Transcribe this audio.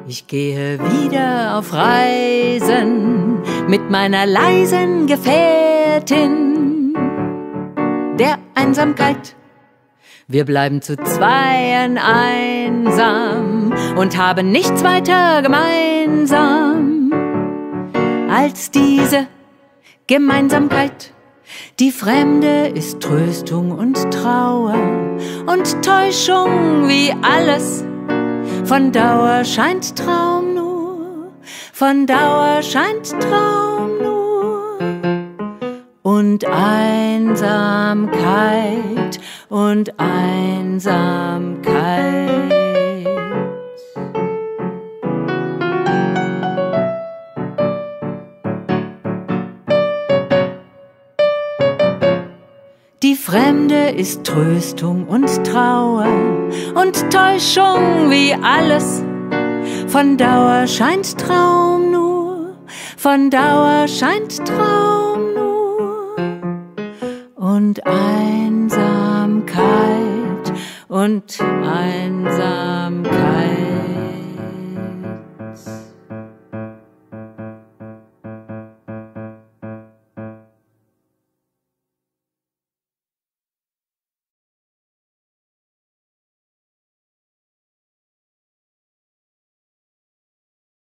Ich gehe wieder auf Reisen mit meiner leisen Gefährtin der Einsamkeit. Wir bleiben zu zweien einsam und haben nichts weiter gemeinsam als diese Gemeinsamkeit. Die Fremde ist Tröstung und Trauer und Täuschung wie alles. Von Dauer scheint Traum nur, von Dauer scheint Traum nur. Und Einsamkeit und Einsamkeit. Die Fremde ist Tröstung und Trauer und Täuschung wie alles. Von Dauer scheint Traum nur, von Dauer scheint Traum nur. Und Einsamkeit und